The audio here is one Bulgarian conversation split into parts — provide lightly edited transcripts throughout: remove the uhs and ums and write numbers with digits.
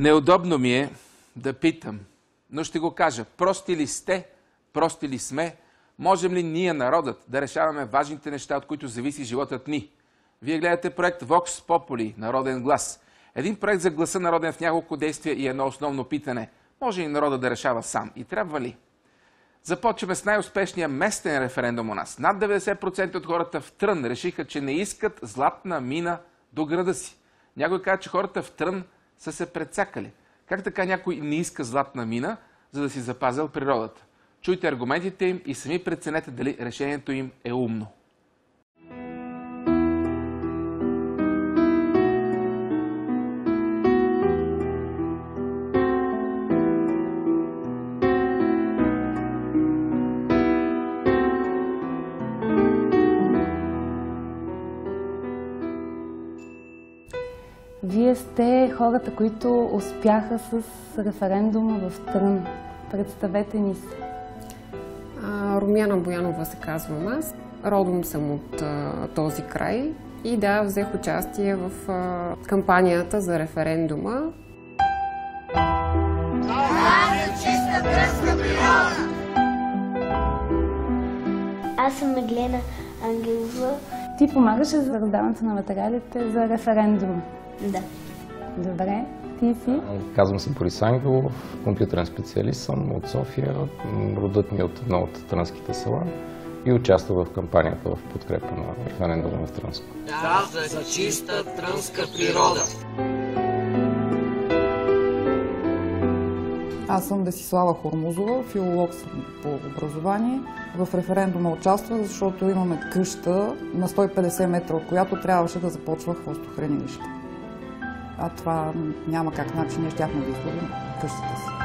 Неудобно ми е да питам, но ще го кажа. Прости ли сте? Прости ли сме? Можем ли ние, народът, да решаваме важните неща, от които зависи животът ни? Вие гледате проект Vox Populi, Народен глас. Един проект за гласа народен в няколко действия и едно основно питане. Може ли народът да решава сам? И трябва ли? Започваме с най-успешния местен референдум у нас. Над 90% от хората в Трън решиха, че не искат златна мина до града си. Някой каза, че хората в Трън са се прецакали. Как така някой не иска златна мина, за да си запазил природата? Чуйте аргументите им и сами преценете дали решението им е умно. Вие сте хората, които успяха с референдума в Трън. Представете ни се. Румяна Боянова се казвам аз. Родом съм от този край и да, взех участие в кампанията за референдума. Чиста трънска природа! Аз съм Меглена Ангелова. Ти помагаше за раздаването на материалите за референдума? Да. Добре. Ти си? Казвам се Борис Ангелов, компютърен специалист съм от София. Родът ми е от едно от трънските села и участва в кампанията в подкрепа на референдума в Трънско. Да, за чиста трънска природа! Аз съм Десислава Хормузова, филолог съм по образование. В референдума участвах, защото имаме къща на 150 метра, от която трябваше да започва хвостохранилище. А това няма как начин, ние щяхме да изгубим къщата си.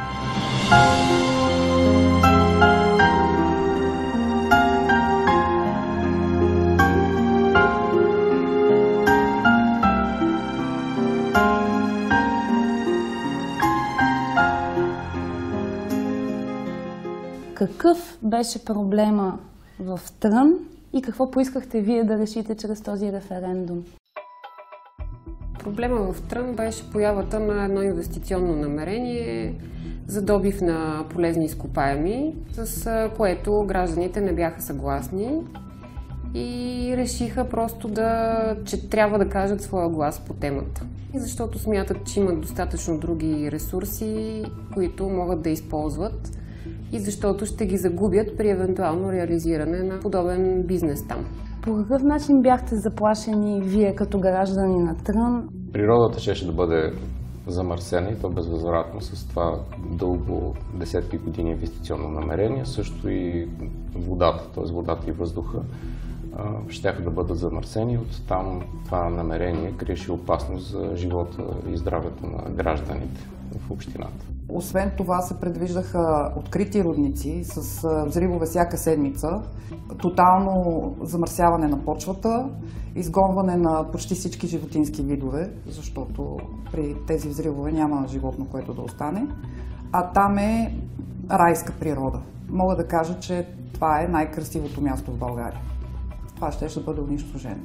Какъв беше проблема в Трън и какво поискахте вие да решите чрез този референдум? Проблема в Трън беше появата на едно инвестиционно намерение за добив на полезни изкопаеми, с което гражданите не бяха съгласни и решиха просто че трябва да кажат своя глас по темата. И защото смятат, че имат достатъчно други ресурси, които могат да използват и защото ще ги загубят при евентуално реализиране на подобен бизнес там. По какъв начин бяхте заплашени вие като граждани на Трън? Природата щеше да бъде замърсена и то безвъзвратно с това дълго десетки години инвестиционно намерение. Също и водата, т.е. водата и въздуха, щяха да бъдат замърсени. От там това намерение криеше опасност за живота и здравето на гражданите в общината. Освен това се предвиждаха открити рудници с взривове всяка седмица, тотално замърсяване на почвата, изгонване на почти всички животински видове, защото при тези взривове няма животно, което да остане, а там е райска природа. Мога да кажа, че това е най-красивото място в България. Това ще бъде унищожено.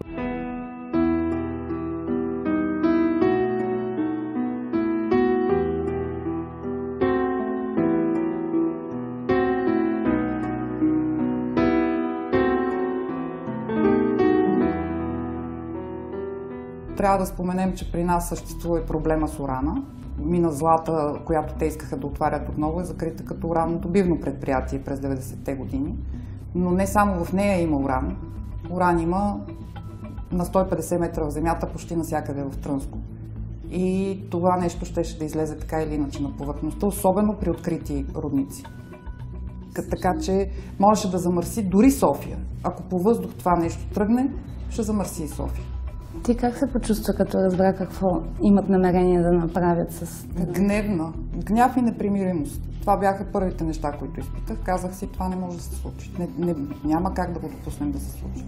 Трябва да споменем, че при нас съществува и проблема с урана. Мина Злата, която те искаха да отварят отново, е закрита като уранодобивно предприятие през 90-те години. Но не само в нея има уран. Уран има на 150 метра в земята, почти навсякъде в Трънско. И това нещо щеше да излезе така или иначе на повърхността, особено при открити рудници. Така че можеше да замърси дори София. Ако по въздух това нещо тръгне, ще замърси и София. Ти как се почувства, като разбра какво имат намерение да направят с... Гневна. Гняв и непримиримост. Това бяха първите неща, които изпитах. Казах си, това не може да се случи. Няма как да го допуснем да се случи.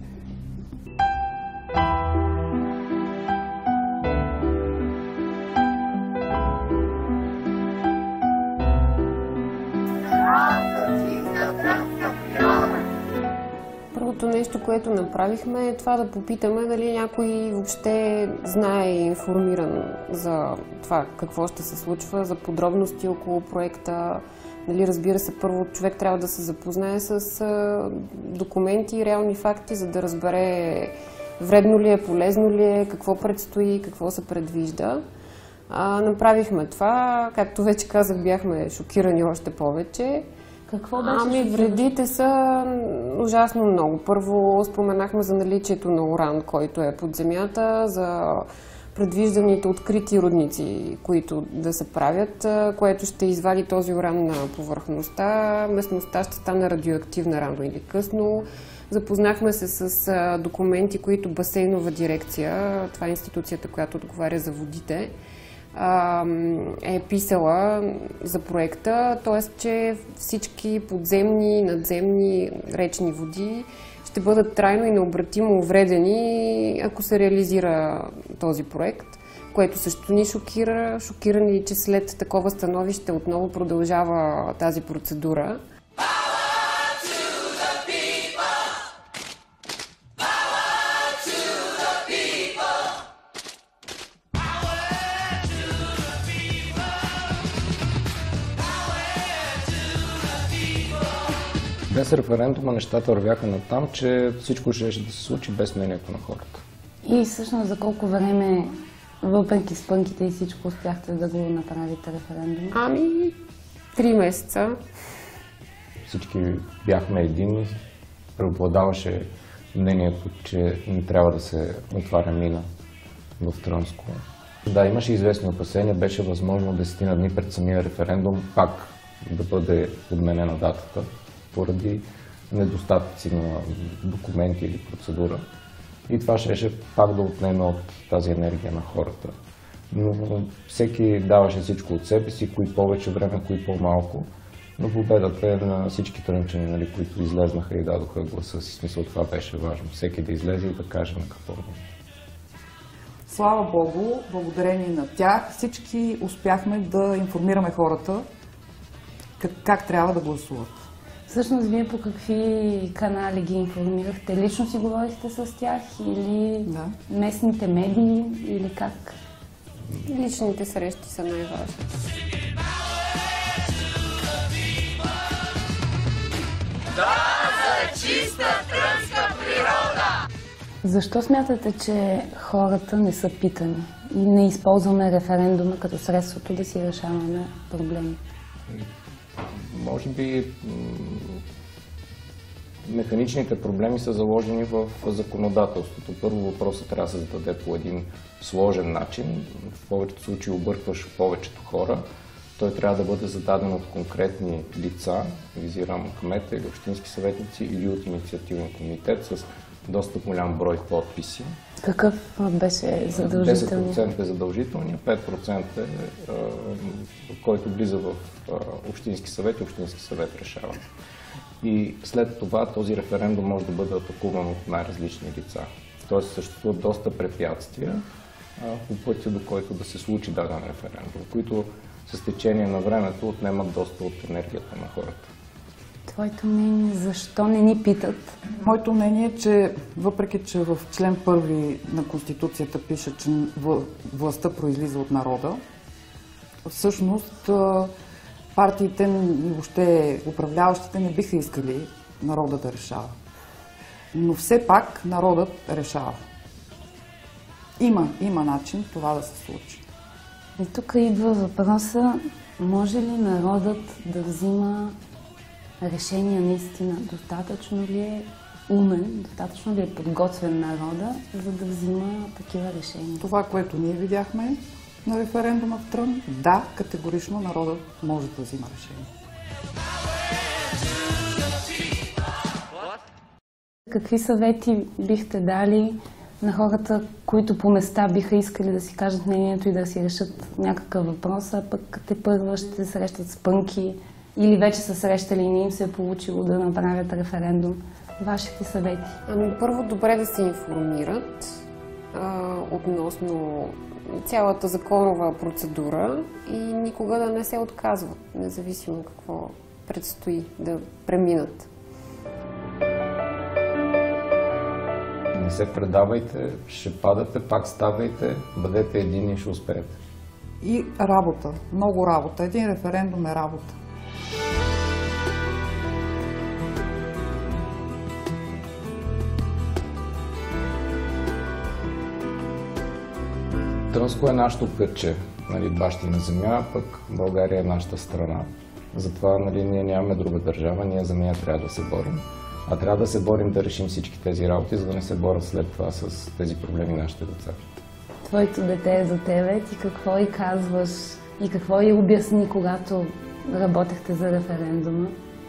Следващото нещо, което направихме, е това да попитаме дали някой въобще знае и е информиран за това какво ще се случва, за подробности около проекта. Нали, разбира се, първо човек трябва да се запознае с документи и реални факти, за да разбере вредно ли е, полезно ли е, какво предстои, какво се предвижда. Направихме това. Както вече казах, бяхме шокирани още повече. Какво беше вредите са ужасно много. Първо споменахме за наличието на уран, който е под земята, за предвижданите открити рудници, които да се правят, което ще извади този уран на повърхността. Местността ще стане радиоактивна рано или късно. Запознахме се с документи, които Басейнова дирекция, това е институцията, която отговаря за водите, е писала за проекта, т.е. че всички подземни, надземни речни води ще бъдат трайно и необратимо увредени, ако се реализира този проект, което също ни шокира. Шокирани, че след такова становище отново продължава тази процедура. Без референдума нещата вървяха натам, че всичко ще да се случи без мнението на хората. И всъщност за колко време, въпреки спънките и всичко, успяхте да го направите референдум? 3 месеца. Всички бяхме единни. Преобладаваше мнението, че не трябва да се отваря мина в Трънско. Да, имаше известни опасения. Беше възможно 10 дни пред самия референдум пак да бъде отменена датата, поради недостатъци на документи или процедура. И това ще пак да отнеме от тази енергия на хората. Но всеки даваше всичко от себе си, кои повече време, кои по-малко. Но победата е на всички трънчани, нали, които излезнаха и дадоха гласа си. Смисъл, това беше важно. Всеки да излезе и да каже на какво. Слава Богу, благодарение на тях всички успяхме да информираме хората как трябва да гласуват. Всъщност, вие по какви канали ги информирахте? Лично си говорихте с тях или местните медии или как? Личните срещи са най-важни. Да, за чиста трънска природа! Защо смятате, че хората не са питани и не използваме референдума като средството да си решаваме проблеми? Може би механичните проблеми са заложени в законодателството. Първо въпросът трябва да се зададе по един сложен начин. В повечето случаи объркваш повечето хора. Той трябва да бъде зададен от конкретни лица, визирам кмета или общински съветници, или от инициативен комитет с доста голям брой подписи. Какъв беше задължителният? 10% е задължителният, 5% е който влиза в общински съвет и общински съвет решава. И след това този референдум може да бъде атакуван от най-различни лица. Тоест съществуват доста препятствия по пътя, до който да се случи даден референдум, които с течение на времето отнемат доста от енергията на хората. Твоето мнение, защо не ни питат? Моето мнение е, че въпреки, че в член 1 на Конституцията пише, че властта произлиза от народа, всъщност партиите и въобще управляващите не биха искали народа да решава. Но все пак народът решава. Има начин това да се случи. И тук идва въпроса, може ли народът да взима решения наистина? Достатъчно ли е умен, достатъчно ли е подготвен народа, за да взима такива решения? Това, което ние видяхме на референдума в Трън, да, категорично народът може да взима решение. Какви съвети бихте дали на хората, които по места биха искали да си кажат мнението и да си решат някакъв въпрос, а пък тепърва ще се срещат с пънки или вече са срещали и не им се е получило да направят референдум? Вашите съвети? Първо, добре да се информират относно цялата законова процедура и никога да не се отказват, независимо какво предстои да преминат. се предавайте, ще падате, пак ставайте, бъдете едини и ще успеете. И работа, много работа. Един референдум е работа. Трънско е нашето кътче, нали, бащина земя, пък България е нашата страна. Затова, нали, ние нямаме друга държава, ние за нея трябва да се борим. А трябва да се борим да решим всички тези работи, за да не се борят след това с тези проблеми нашите деца. Твоето дете е за тебе, ти какво й казваш и какво й обясни, когато работехте за референдума?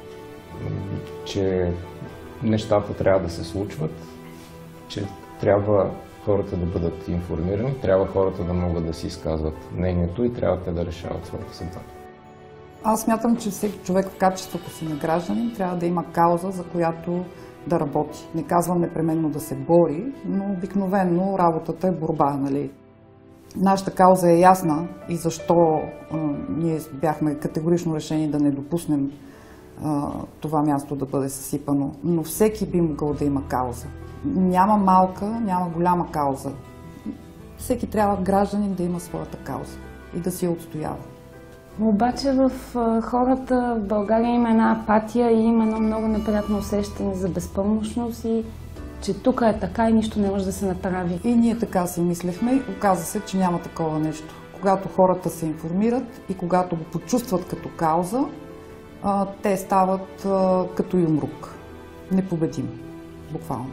Че нещата трябва да се случват, че трябва хората да бъдат информирани, трябва хората да могат да си изказват мнението и трябва те да решават своята съдба. Аз смятам, че всеки човек в качеството си на гражданин трябва да има кауза, за която да работи. Не казвам непременно да се бори, но обикновено работата е борба, нали? Нашата кауза е ясна и защо ние бяхме категорично решени да не допуснем това място да бъде съсипано. Но всеки би могъл да има кауза. Няма малка, няма голяма кауза. Всеки трябва гражданин да има своята кауза и да си я отстоява. Обаче в хората в България има една апатия и има едно много неприятно усещане за безпомощност и че тук е така и нищо не може да се направи. И ние така си мислехме. Оказа се, че няма такова нещо. Когато хората се информират и когато го почувстват като кауза, те стават като юмрук. Непобедим. Буквално.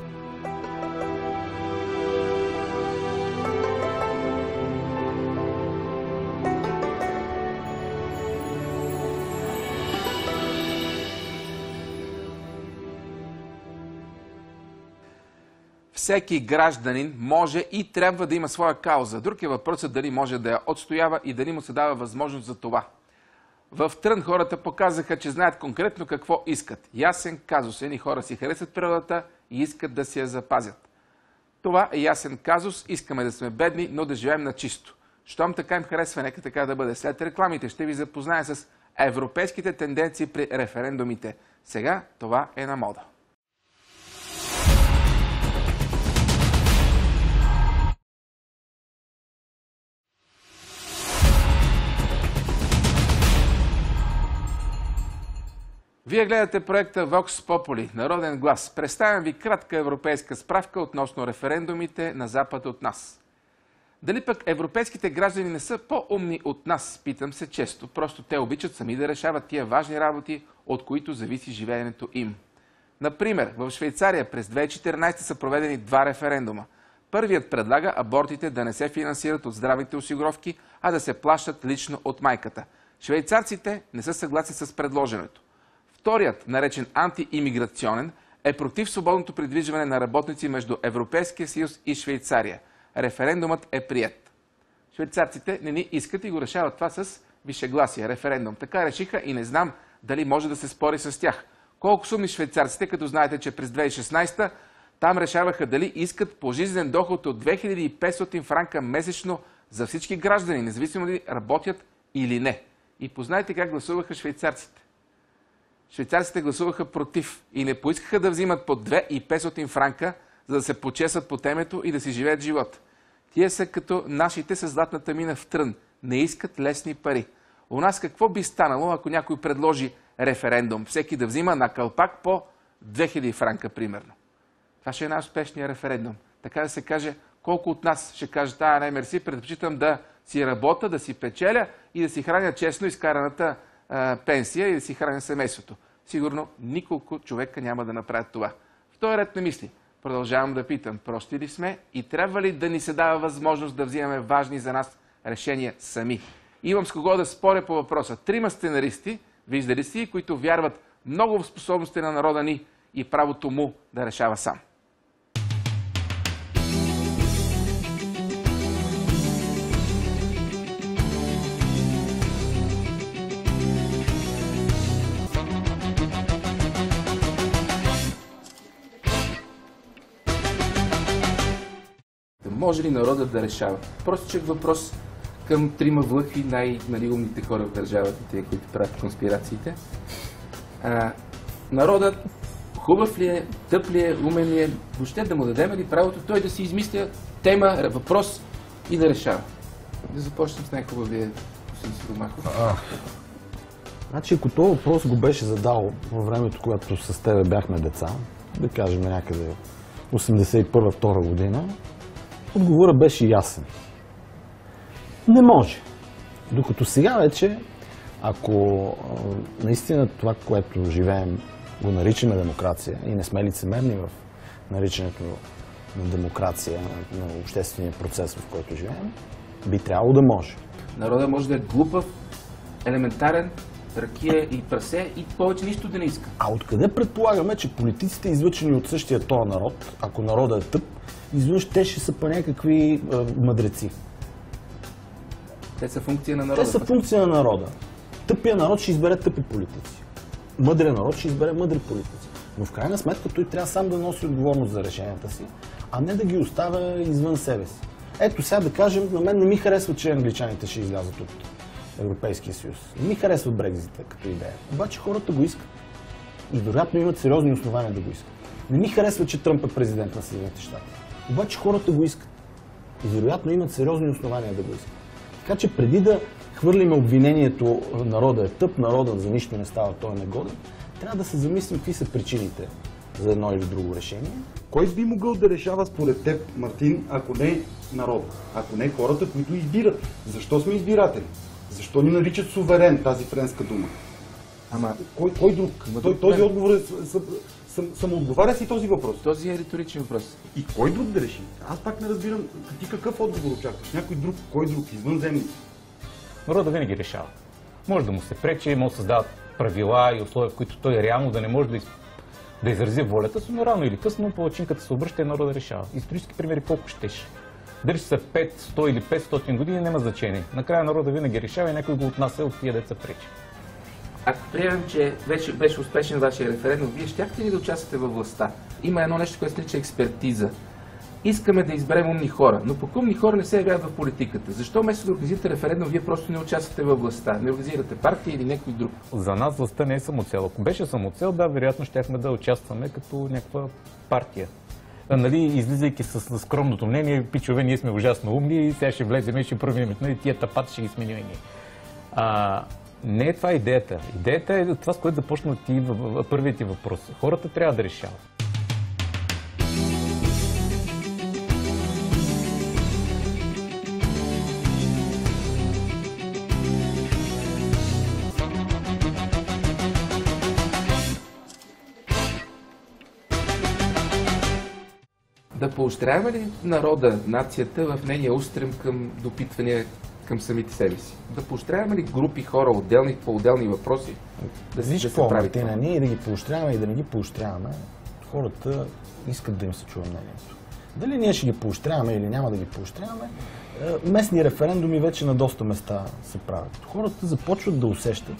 Всеки гражданин може и трябва да има своя кауза. Друг е въпросът дали може да я отстоява и дали му се дава възможност за това. В Трън хората показаха, че знаят конкретно какво искат. Ясен казус. Едни хора си харесват природата и искат да си я запазят. Това е ясен казус. Искаме да сме бедни, но да живеем на чисто. Щом така им харесва, нека така да бъде. След рекламите ще ви запозная с европейските тенденции при референдумите. Сега това е на мода. Вие гледате проекта Vox Populi, Народен глас. Представям ви кратка европейска справка относно референдумите на запад от нас. Дали пък европейските граждани не са по-умни от нас, питам се често. Просто те обичат сами да решават тия важни работи, от които зависи живеенето им. Например, в Швейцария през 2014 са проведени 2 референдума. Първият предлага абортите да не се финансират от здравните осигуровки, а да се плащат лично от майката. Швейцарците не са съгласни с предложенето. Вторият, наречен антиимиграционен, е против свободното придвижване на работници между Европейския съюз и Швейцария. Референдумът е приет. Швейцарците не ни искат и го решават това с вишегласие, референдум. Така решиха и не знам дали може да се спори с тях. Колко сумни швейцарците, като знаете, че през 2016 там решаваха дали искат пожизнен доход от 2500 франка месечно за всички граждани, независимо дали работят или не. И познайте как гласуваха швейцарците. Швейцарците гласуваха против и не поискаха да взимат по 2500 франка, за да се почесат по темето и да си живеят живот. Тие са като нашите с златната мина в Трън. Не искат лесни пари. У нас какво би станало, ако някой предложи референдум? Всеки да взима на кълпак по 2000 франка, примерно. Това ще е най-успешният референдум. Така да се каже, колко от нас ще кажат, не, мерси, предпочитам да си работя, да си печеля и да си храня честно изкараната пенсия и да си храня семейството. Сигурно николко човека няма да направят това. В този ред на мисли продължавам да питам, прости ли сме и трябва ли да ни се дава възможност да взимаме важни за нас решения сами? Имам с кого да споря по въпроса. 3 сценаристи, виждали си, които вярват много в способностите на народа ни и правото му да решава сам. Може ли народът да решава? Простичък въпрос към 3 влъхви, най-умните хора в държавата, тези, които правят конспирациите. Народът хубав ли е, тъп ли е, умен ли е, въобще да му дадем ли правото той да си измисля тема, въпрос и да решава. Да започнем с най-хубавия господин Сидомахов. Значи, ако този въпрос го беше задал във времето, когато с тебе бяхме деца, да кажем някъде 81-2 година, отговорът беше ясен. Не може. Докато сега вече, ако наистина това, което живеем, го наричаме демокрация и не сме лицемерни в наричането на демокрация, на обществения процес, в който живеем, би трябвало да може. Народът може да е глупав, елементарен, ракия и прасе и повече нищо да не иска. А откъде предполагаме, че политиците, излъчени от същия този народ, ако народът е тъп, изведнъж те ще са по някакви мъдреци? Те са функция на народа. Те са функция на народа. Тъпия народ ще избере тъпи политици. Мъдрият народ ще избере мъдри политици. Но в крайна сметка той трябва сам да носи отговорност за решенията си, а не да ги оставя извън себе си. Ето сега да кажем, на мен не ми харесва, че англичаните ще излязат от Европейския съюз. Не ми харесва Брекзита като идея. Обаче хората го искат. И вероятно имат сериозни основания да го искат. Не ми харесва, че Тръмп е президент на Съединените щати. Обаче хората го искат. И вероятно имат сериозни основания да го искат. Така че преди да хвърлиме обвинението народа е тъп, народът за нищо не става, той е негоден, трябва да се замислим какви са причините за едно или друго решение. Кой би могъл да решава според теб, Мартин, ако не народ, ако не хората, които избират? Защо сме избиратели? Защо ни наричат суверен, тази френска дума? Ама кой друг? Този отговор е самоотговаря си този въпрос. Този е риторичен въпрос. И кой друг да реши? Аз пак не разбирам ти какъв отговор очакваш. Някой друг, кой друг, извънземни? Народът винаги решава. Може да му се пречи, може да създават правила и условия, в които той реално да не може да изрази волята си, но рано или късно палачинката се обръща и народът решава. Исторически примери колко щеше. Дали са 5, 100 или 500 години, няма значение. Накрая народът винаги решава и някой го отнася от тия деца пречи. Ако приемем, че вече беше успешен вашия референдум, вие щяхте ли да участвате във властта? Има едно нещо, което се нарича експертиза. Искаме да изберем умни хора, но пък умни хора не се явяват в политиката. Защо вместо да организирате референдум, вие просто не участвате във властта? Не организирате партия или някой друг? За нас властта не е самоцел. Ако беше самоцел, да, вероятно щяхме да участваме като някаква партия. Нали, излизайки с скромното мнение, пичове, ние сме ужасно умни и сега ще влезем и ще променим. Нали, тия тапати ще ги сменим и ние. Не е това идеята. Идеята е това, с което започна първият ти въпрос. Хората трябва да решават. Да поощрява ли народа, нацията в нейния устрем към допитвания към самите себе си? Да поощряваме ли групи хора, отделни по отделни въпроси? Виж какво, Мартина, ние да ги поощряваме и да не ги поощряваме, хората искат да им се чува мнението. Дали ние ще ги поощряваме или няма да ги поощряваме, местни референдуми вече на доста места се правят. Хората започват да усещат,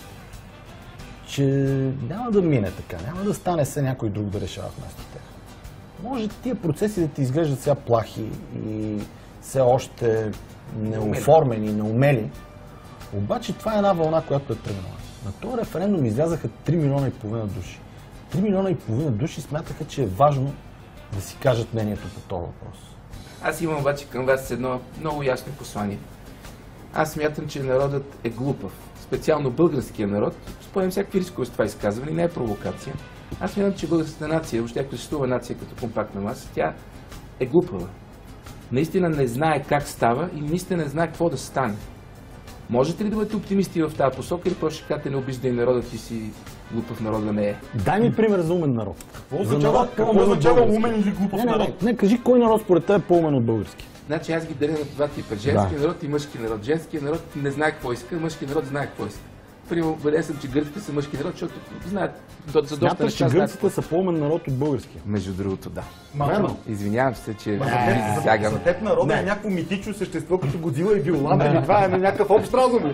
че няма да мине така, няма да стане се някой друг да решава вместо тях. Може тия процеси да ти изглеждат сега плахи и все още неоформени, неумели, обаче това е една вълна, която е тръгнала. На този референдум излязаха 3,5 милиона души. 3,5 милиона души смятаха, че е важно да си кажат мнението по този въпрос. Аз имам обаче към вас едно много ясно послание. Аз смятам, че народът е глупав. Специално българския народ, спорим всякакви рискове с това изказване, не е провокация. Аз смятам, че българската нация, въобще ако съществува нация като компактна маса, тя е глупава. Наистина не знае как става и наистина не знае какво да стане. Можете ли да бъдете оптимисти в тази посока или просто ще кажете не обиждай народът ти си глупав народа не е? Дай ми пример за умен народ. Какво означава умен или глупав народ? Не, кажи кой народ според теб е по-умен от български. Значи аз ги деля на това типа. Женски народ и мъжки народ. Женският народ не знае какво иска, мъжки народ знае какво иска. Примерно, убеден съм, че гърците са мъжки народ, защото знаят за доста неща. Смяташ, че гърците са по-умен народ от българския? Между другото, да. Верно. Извинявам се, че за теб народа е някакво митично същество, като Годзила и Виолан, или това е някакъв общ разум.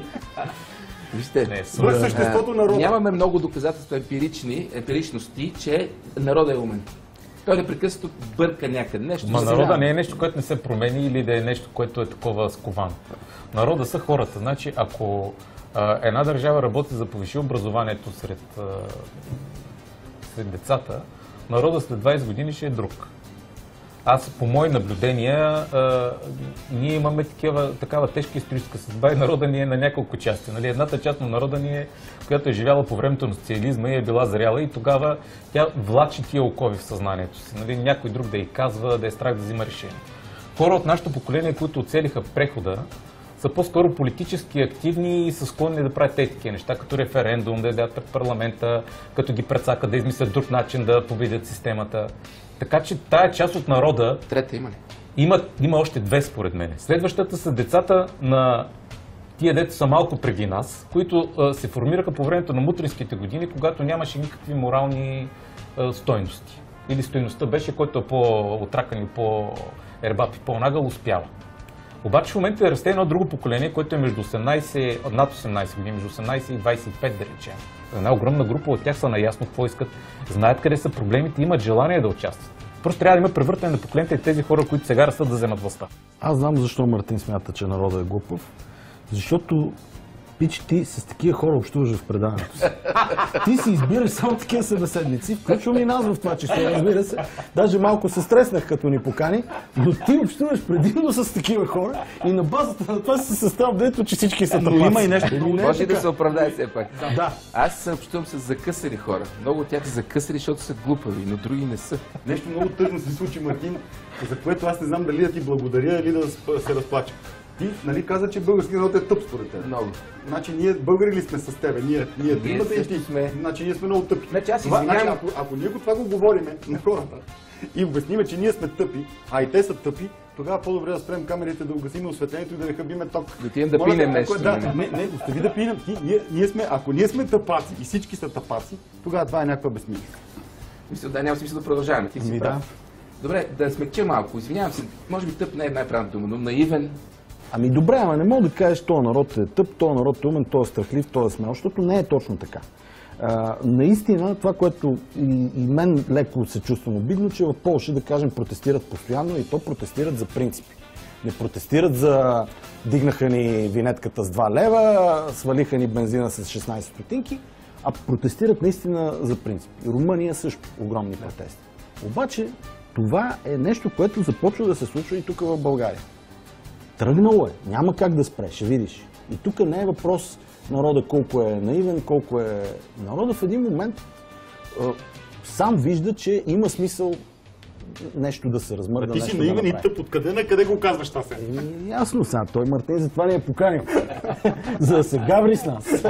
Вижте, съществото народа. Нямаме много доказателства емпиричности, че народът е умен. Той непрекъснато бърка някъде нещо. Народа не е нещо, което не се промени или да е нещо, което е такова сковано. Народа са хората. Значи, ако една държава работи за повиши образованието сред децата, народа след 20 години ще е друг. Аз, по мои наблюдения, ние имаме такава тежка историческа съдба и народа ни е на няколко части. Нали? Едната част на народа ни е, която е живяла по времето на социализма и е била зряла и тогава тя влачи тия окови в съзнанието си. Нали? Някой друг да й казва, да е страх да взима решение. Хора от нашето поколение, които оцелиха прехода, са по-скоро политически активни и са склонни да правят тези такива неща, като референдум, да ядат пред парламента, като ги прецакат, да измислят друг начин да победят системата. Така че тая част от народа... Трета има ли? Има още две, според мен. Следващата са децата на тия дето са малко преди нас, които се формираха по времето на мутринските години, когато нямаше никакви морални стойности. Или стойността беше, който е по-отракан и по-ербап и по-нагъл, успява. Обаче в момента расте едно друго поколение, което е над 18 години, между 18 и 25, да речем. Една огромна група от тях са наясно какво искат, знаят къде са проблемите и имат желание да участват. Просто трябва да има превъртане на поколенията и тези хора, които сега растат, да вземат властта. Аз знам защо Мартин смята, че народът е глупав. Защото пич, ти с такива хора общуваш в предаването си. Ти си избираш само такива събеседници, включвам и нас в това число, разбира се. Даже малко се стреснах, като ни покани, но ти общуваш предимно с такива хора и на базата на това си състав, дето, че всички са тъпаци. Има и нещо. Може да се оправдае все пак. Да. Аз се общувам с закъсали хора. Много от тях са закъсали, защото са глупави, но други не са. Нещо много тъжно се случи, Мартин, за което аз не знам дали да ти благодаря или да се разплача. Ти, нали, каза, че български народ е тъп според теб? Много. Значи ние българи ли сме с тебе? Ние тримата и ти сме. Значи ние сме много тъпи. Значи аз извинявам. Ако ние това го говориме на хората и обясниме, че ние сме тъпи, а и те са тъпи, тогава по-добре да спрем камерите, да угасим осветлението и да не хабиме ток. Да отидем да пинем нещо. Не, остави да пинем. Ако ние сме тъпаци и всички са тъпаци, тогава това е някаква безсмислица. Мисля, да, няма смисъл да продължаваме. Ти си прав. Добре, да смекча малко. Извинявам се, може би тъп не е най-правилната дума, но наивен. Ами добре, ама не мога да кажеш, този народ е тъп, този народ е умен, този е страхлив, този е смел, защото не е точно така. Наистина, това, което и мен леко се чувствам обидно, че в Полша, да кажем, протестират постоянно и то протестират за принципи. Не протестират за дигнаха ни винетката с 2 лева, свалиха ни бензина с 16 стотинки, а протестират наистина за принципи. Румъния също огромни протести. Обаче това е нещо, което започва да се случва и тук в България. Тръгнало е, няма как да спре, ще видиш. И тук не е въпрос народа колко е наивен, колко е... Народа в един момент сам вижда, че има смисъл нещо да се размърда. Ти си наивен и тъп, откъде на къде го казваш това се? Ясно сега, той Мартин затова ни е поканил. За да се гаври с нас.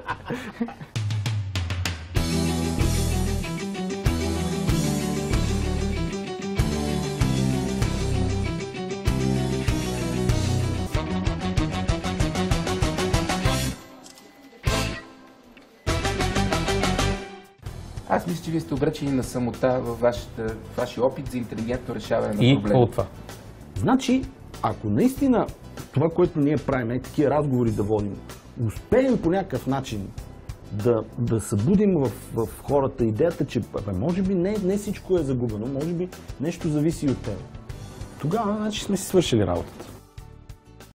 Аз мисля, че вие сте обречени на самота във вашия опит за интелигентно решаване на проблеми. И какво от това? Значи, ако наистина това, което ние правим, е такива разговори да водим, успеем по някакъв начин да събудим в хората идеята, че може би не всичко е загубено, може би нещо зависи от теб. Тогава, значи, сме си свършили работата.